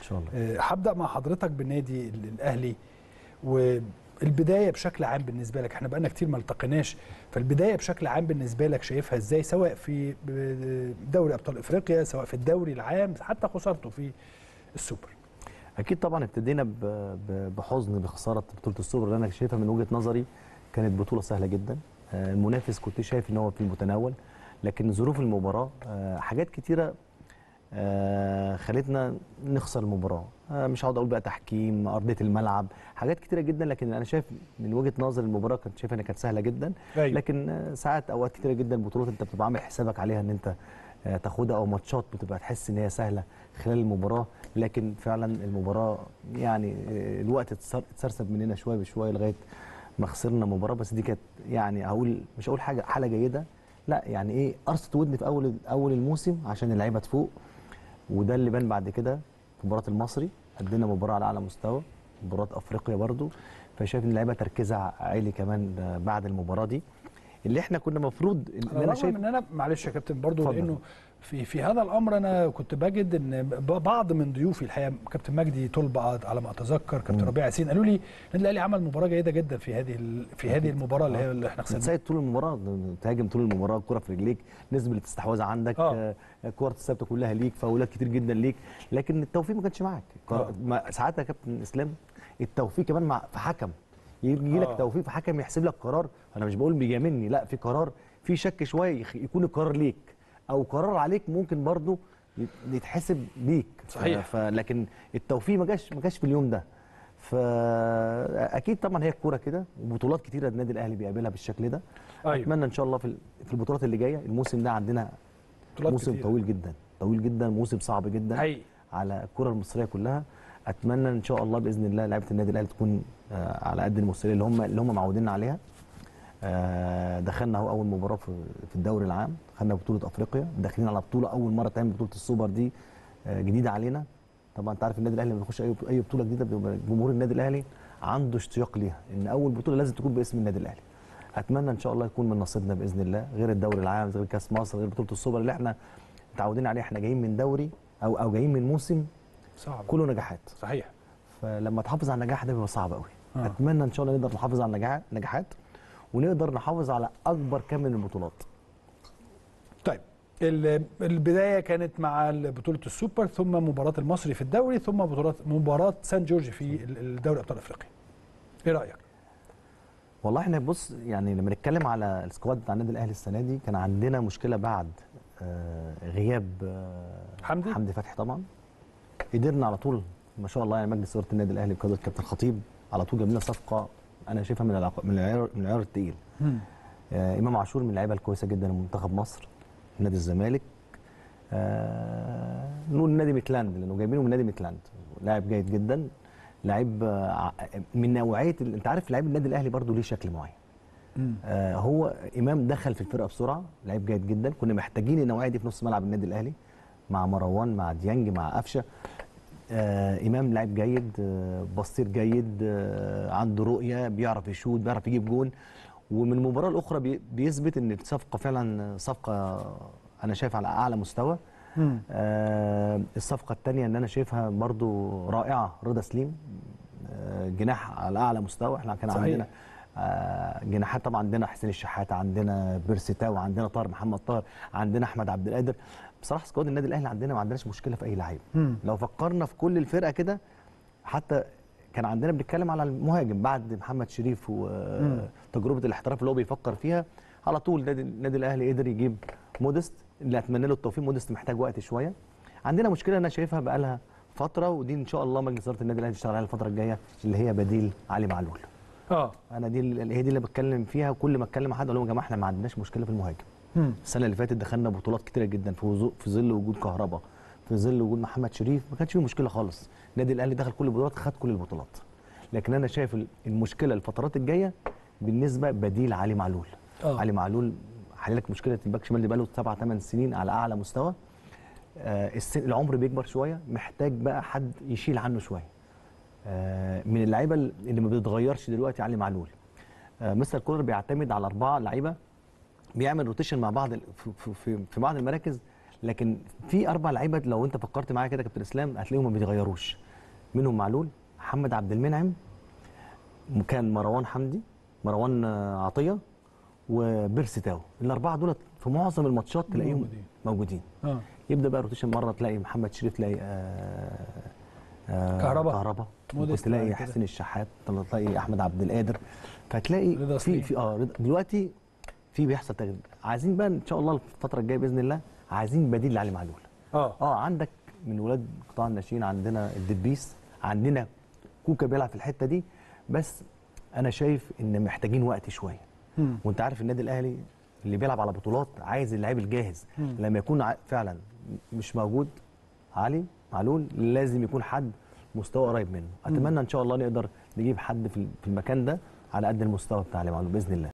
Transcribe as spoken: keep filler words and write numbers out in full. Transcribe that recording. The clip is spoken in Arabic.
شاء الله. هبدا مع حضرتك بالنادي الاهلي، والبدايه بشكل عام بالنسبه لك، احنا بقالنا كتير ما التقيناش، فالبدايه بشكل عام بالنسبه لك شايفها ازاي، سواء في دوري ابطال افريقيا، سواء في الدوري العام، حتى خسارته في السوبر؟ اكيد طبعا ابتدينا بحزن بخساره بطوله السوبر، اللي انا شايفها من وجهه نظري كانت بطوله سهله جدا. المنافس كنت شايف ان هو في المتناول، لكن ظروف المباراه حاجات كتيره خلتنا نخسر المباراه. مش هقعد اقول بقى تحكيم، ارضيه الملعب، حاجات كتيره جدا، لكن انا شايف من وجهه نظر المباراه كنت شايف انها كانت سهله جدا. أيوة. لكن ساعات اوقات كتيره جدا بطولات انت بتبقى عامل حسابك عليها ان انت تاخدها، او ماتشات بتبقى تحس ان هي سهله خلال المباراه، لكن فعلا المباراه يعني الوقت اتسرسب مننا شويه بشويه لغايه ما خسرنا مباراه. بس دي كانت يعني هقول مش هقول حاجه حاله جيده، لا يعني ايه، قرصه ودن في اول اول الموسم عشان اللعيبه تفوق، وده اللي بان بعد كده في مباراه المصري. قدمنا مباراه على اعلى مستوى، مباراه افريقيا برضو، فشايف ان اللعيبه تركيزها عالي كمان بعد المباراه دي، اللي احنا كنا المفروض ان انا شايف ان انا معلش يا كابتن برضو، لانه في في هذا الامر انا كنت بجد ان بعض من ضيوفي الحقيقه، كابتن مجدي طلبه على ما اتذكر، كابتن ربيع ياسين، قالوا لي النادي الاهلي عمل مباراه جيده جدا في هذه في هذه المباراه اللي هي اللي احنا خسرناها. بتساعد طول المباراه، تهاجم طول المباراه، الكره في رجليك، نسبه الاستحواذ عندك، آه. الكور الثابته كلها ليك، فاولات كتير جدا ليك، لكن التوفيق ما كانش معاك. آه. ساعات يا كابتن اسلام التوفيق كمان مع في حكم، يجي لك آه. توفيق في حكم يحسب لك قرار، انا مش بقول بيجاملني، لا، في قرار في شك شويه يكون القرار ليك او قرار عليك ممكن برضو يتحسب ليك. صحيح. فلكن التوفيق ما جاش ما جاش في اليوم ده. فاكيد طبعا هي الكوره كده، وبطولات كتيره النادي الاهلي بيقابلها بالشكل ده. أيوة. اتمنى ان شاء الله في في البطولات اللي جايه، الموسم ده عندنا موسم كتيرة. طويل جدا طويل جدا، موسم صعب جدا أي. على الكره المصريه كلها. اتمنى ان شاء الله باذن الله لعيبه النادي الاهلي تكون على قد المسؤوليه اللي هم اللي هم معودين عليها. دخلنا اهو اول مباراه في في الدوري العام، دخلنا بطوله افريقيا، داخلين على بطوله اول مره تعمل بطوله السوبر دي جديده علينا. طبعا انت عارف النادي الاهلي لما بيخش اي اي بطوله جديده بيبقى جمهور النادي الاهلي عنده اشتياق ليها، ان اول بطوله لازم تكون باسم النادي الاهلي. اتمنى ان شاء الله يكون من نصيبنا باذن الله، غير الدوري العام، غير كاس مصر، غير بطوله السوبر اللي احنا متعودين عليه. احنا جايين من دوري او او جايين من موسم صعب كله نجاحات. صحيح. فلما تحافظ على النجاح ده بيبقى صعب قوي. آه. اتمنى ان شاء الله نقدر نحافظ على النجاحات ونقدر نحافظ على اكبر كم من البطولات. طيب البدايه كانت مع بطوله السوبر، ثم مباراه المصري في الدوري، ثم بطولات مباراه سان جورج في الدوري ابطال افريقيا. ايه رايك؟ والله احنا بص يعني لما نتكلم على السكواد بتاع النادي الاهلي السنه دي، كان عندنا مشكله بعد آه غياب آه حمدي حمدي فتحي. طبعا قدرنا على طول ما شاء الله يعني مجلس اداره النادي الاهلي بقياده الكابتن الخطيب على طول جاب لنا صفقه انا شايفها من العق... من العيار من العيار الثقيل. آه امام عاشور من اللعيبه الكويسه جدا لمنتخب مصر، نادي الزمالك. آه نقول نادي ميتلاند لانه جايبينه من نادي ميتلاند، لاعب جيد جدا، لاعب آه من نوعيه ال... انت عارف لاعب النادي الاهلي برضو ليه شكل معين. آه هو امام دخل في الفرقه بسرعه، لاعب جيد جدا، كنا محتاجين النوعيه دي في نص ملعب النادي الاهلي مع مروان مع ديانج مع قفشه. آه امام لاعب جيد، آه بصير جيد، آه عنده رؤيه، بيعرف يشوط، بيعرف يجيب جون، ومن المباراه الاخرى بي بيثبت ان الصفقه فعلا صفقه انا شايف على اعلى مستوى. آه الصفقه الثانيه اللي انا شايفها برضو رائعه، رضا سليم، آه جناح على اعلى مستوى. احنا كان صحيح. عندنا آه جناحات طبعا، عندنا حسين الشحات، عندنا بيرسيتاو، عندنا طاهر محمد طاهر، عندنا احمد عبد القادر. بصراحه سكواد النادي الاهلي عندنا ما عندناش مشكله في اي لعيب. لو فكرنا في كل الفرقه كده، حتى كان عندنا بنتكلم على المهاجم بعد محمد شريف وتجربه الاحتراف اللي هو بيفكر فيها، على طول النادي الاهلي قدر يجيب مودست اللي اتمنى له التوفيق. مودست محتاج وقت شويه. عندنا مشكله انا شايفها بقى لها فتره، ودي ان شاء الله مجلس اداره النادي الاهلي يشتغل عليها الفتره الجايه، اللي هي بديل علي معلول. اه انا دي هي دي اللي بتكلم فيها، كل ما اتكلم مع حد اقول لهم يا جماعه احنا ما عندناش مشكله في المهاجم. مم. السنه اللي فاتت دخلنا بطولات كتيره جدا في في ظل وجود كهربا، في ظل وجود محمد شريف، ما كانش فيه مشكله خالص. النادي الاهلي دخل كل البطولات، خد كل البطولات. لكن انا شايف المشكله الفترات الجايه بالنسبه بديل علي معلول. أوه. علي معلول حل لك مشكله الباك شمال اللي بقى له سبع ثمان سنين على اعلى مستوى. آه السن العمر بيكبر شويه، محتاج بقى حد يشيل عنه شويه. آه من اللعيبه اللي ما بتتغيرش دلوقتي علي معلول. آه مستر كولر بيعتمد على اربعه لعيبه، بيعمل روتيشن مع بعض في, في, في بعض المراكز لكن في اربع لعيبه لو انت فكرت معايا كده كابتن اسلام هتلاقيهم ما بيتغيروش، منهم معلول، محمد عبد المنعم، كان مروان حمدي، مروان عطيه، وبيرسي تاو. الاربعه دول في معظم الماتشات تلاقيهم موجودين, موجودين. اه يبدا بقى روتيشن، مره تلاقي محمد شريف، تلاقي آه آه كهربا كهربا ممكن تلاقي حسين الشحات، تلاقي احمد عبد القادر، فتلاقي في في اه دلوقتي في بيحصل تغيير. عايزين بقى ان شاء الله الفتره الجايه باذن الله عايزين بديل لعلي معلول. اه اه عندك من ولاد قطاع الناشئين عندنا الدبيس، عندنا كوكا بيلعب في الحته دي، بس انا شايف ان محتاجين وقت شويه. مم. وانت عارف النادي الاهلي اللي بيلعب على بطولات عايز اللعيب الجاهز. مم. لما يكون فعلا مش موجود علي معلول لازم يكون حد مستوى قريب منه. اتمنى ان شاء الله نقدر نجيب حد في المكان ده على قد المستوى بتاع علي معلول باذن الله.